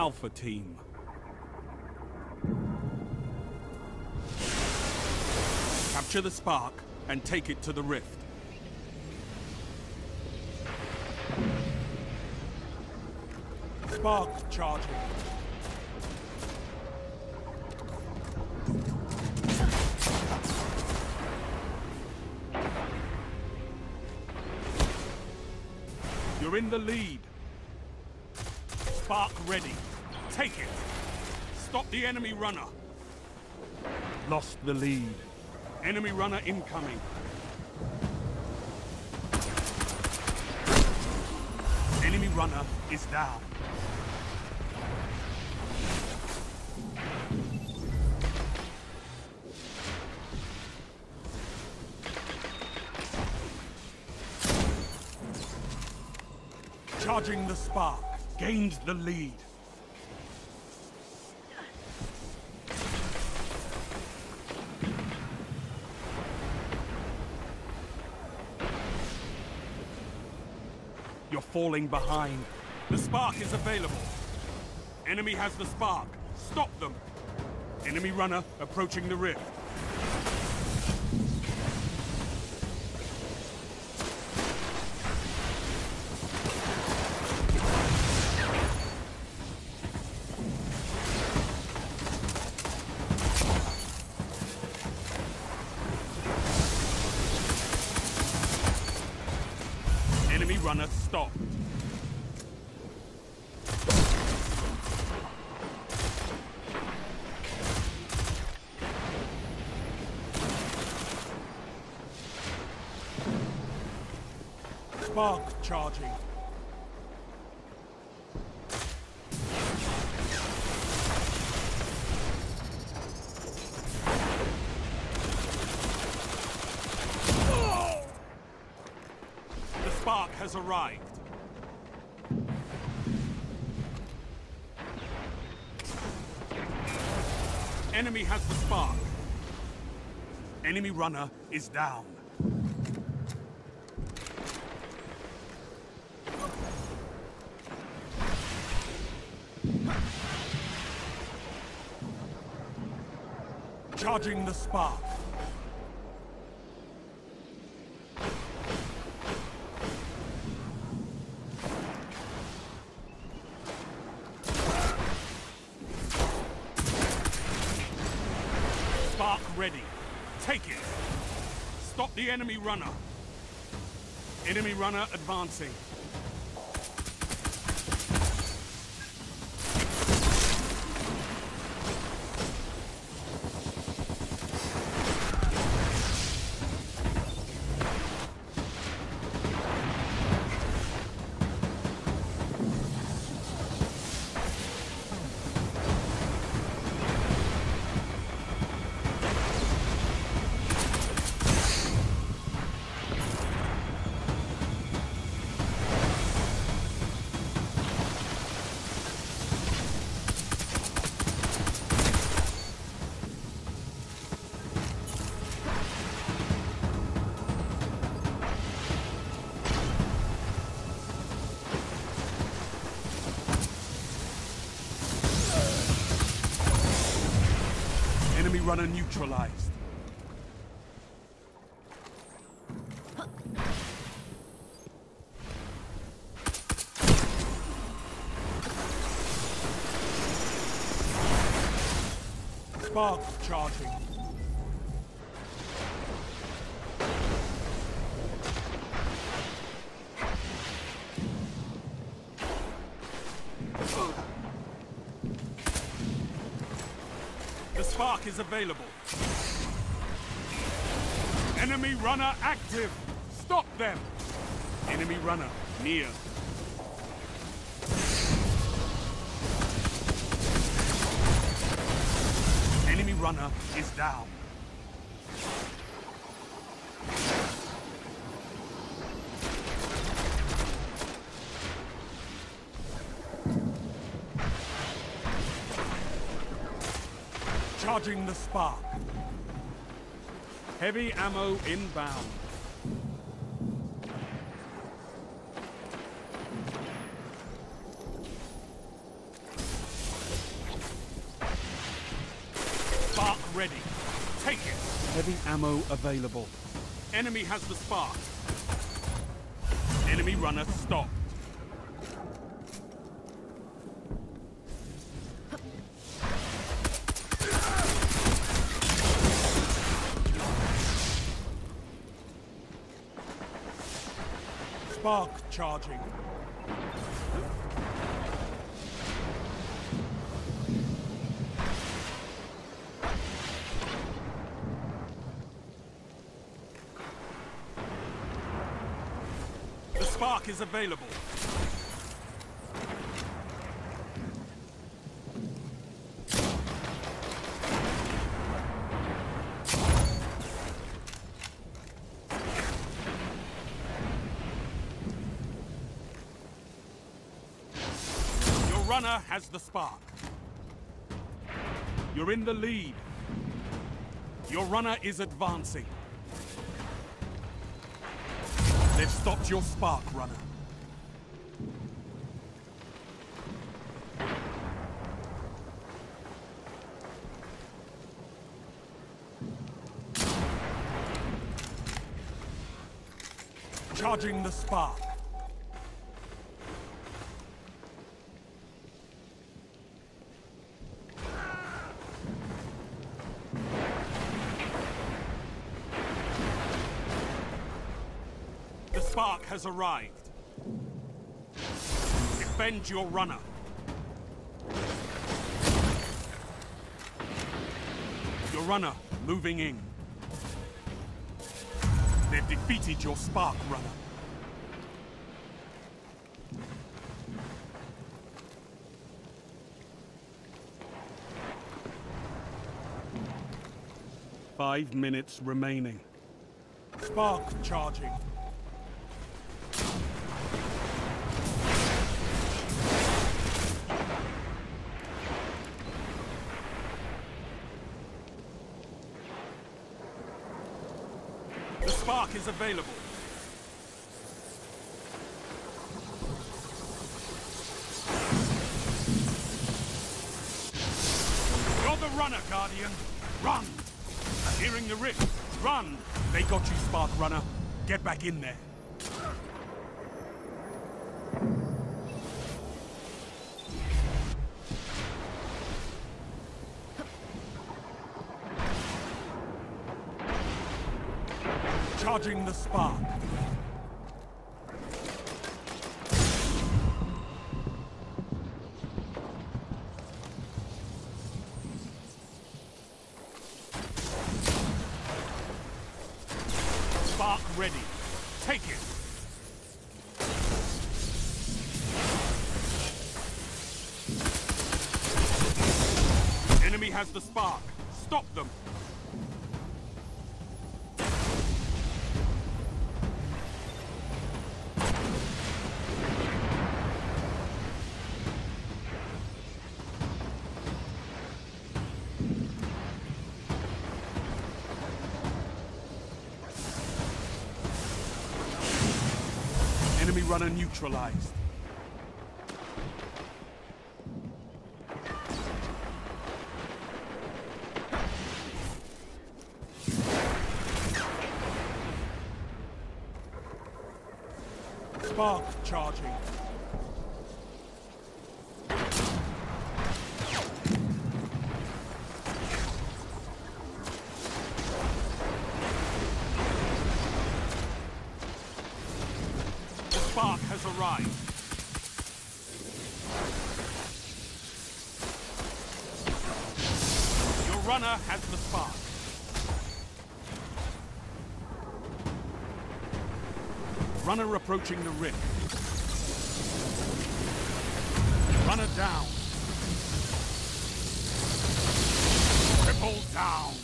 Alpha Team. Capture the Spark and take it to the Rift. Spark charging. You're in the lead. Spark ready. Take it. Stop the enemy runner. Lost the lead. Enemy runner incoming. Enemy runner is down. Charging the Spark. Gained the lead. You're falling behind. The Spark is available. Enemy has the Spark. Stop them. Enemy runner approaching the Rift. Enemy runner stopped. Spark charging. The Spark has arrived. Enemy has the Spark. Enemy runner is down. Charging the Spark. Spark ready. Take it. Stop the enemy runner. Enemy runner advancing. Enemy runner neutralized. Spark charging. The Spark is available. Enemy runner active. Stop them. Enemy runner near. Enemy runner is down. Charging the Spark. Heavy ammo inbound. Spark ready. Take it. Heavy ammo available. Enemy has the spark. Enemy runner stopped. Spark charging. The spark is available. Runner has the spark. You're in the lead. Your runner is advancing. They've stopped your spark, runner. Charging the spark. The spark has arrived. Defend your runner. Your runner moving in. They've defeated your spark, runner. Five minutes remaining. Spark charging. The spark is available. You're the runner, Guardian. Run! Hearing the rift. Run! They got you, Spark Runner. Get back in there. Charging the spark. Spark ready. Take it. Enemy has the spark. Stop them. Enemy runner neutralized. Spark charging. Spark has arrived. Your runner has the spark. Runner approaching the rift. Runner down. Triple down.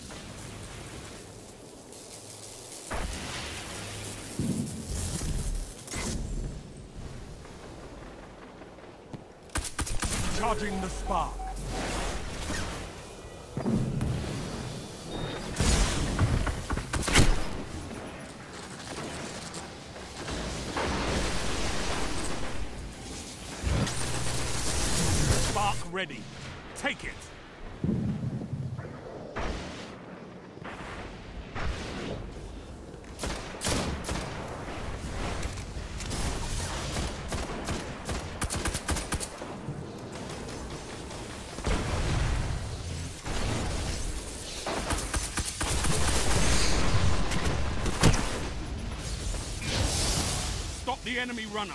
Charging the spark. Spark ready. Take it. Stop the enemy runner.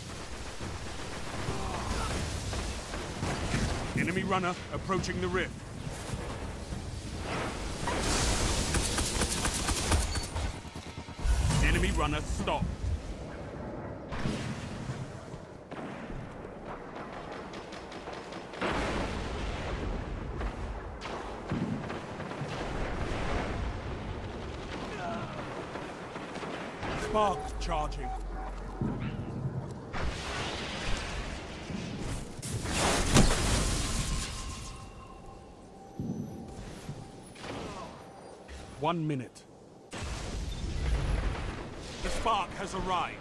Enemy runner approaching the rift. Enemy runner stopped. Spark charging. One minute. The spark has arrived.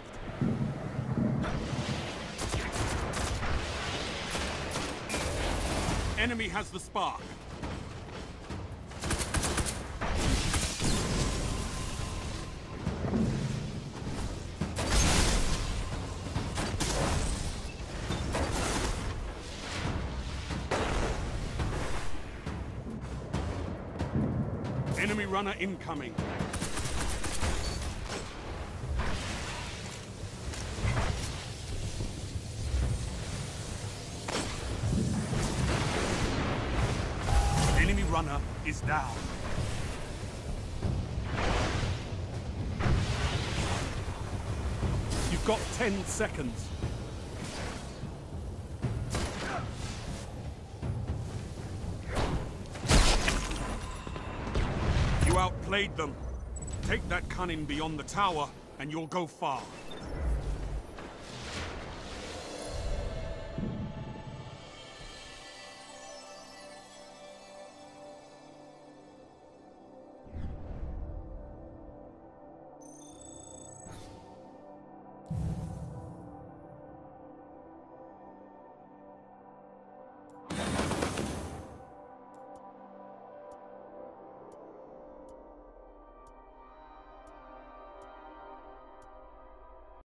Enemy has the spark. Enemy runner incoming. Enemy runner is down. You've got 10 seconds. You outplayed them. Take that cunning beyond the tower, and you'll go far.